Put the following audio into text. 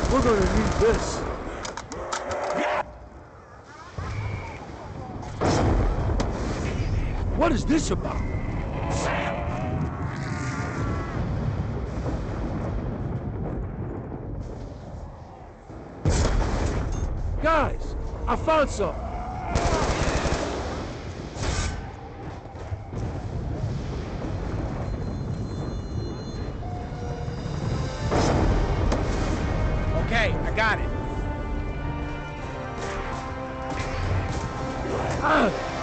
We're gonna need this. What is this about? Guys, I found some. Okay, I got it. Ah!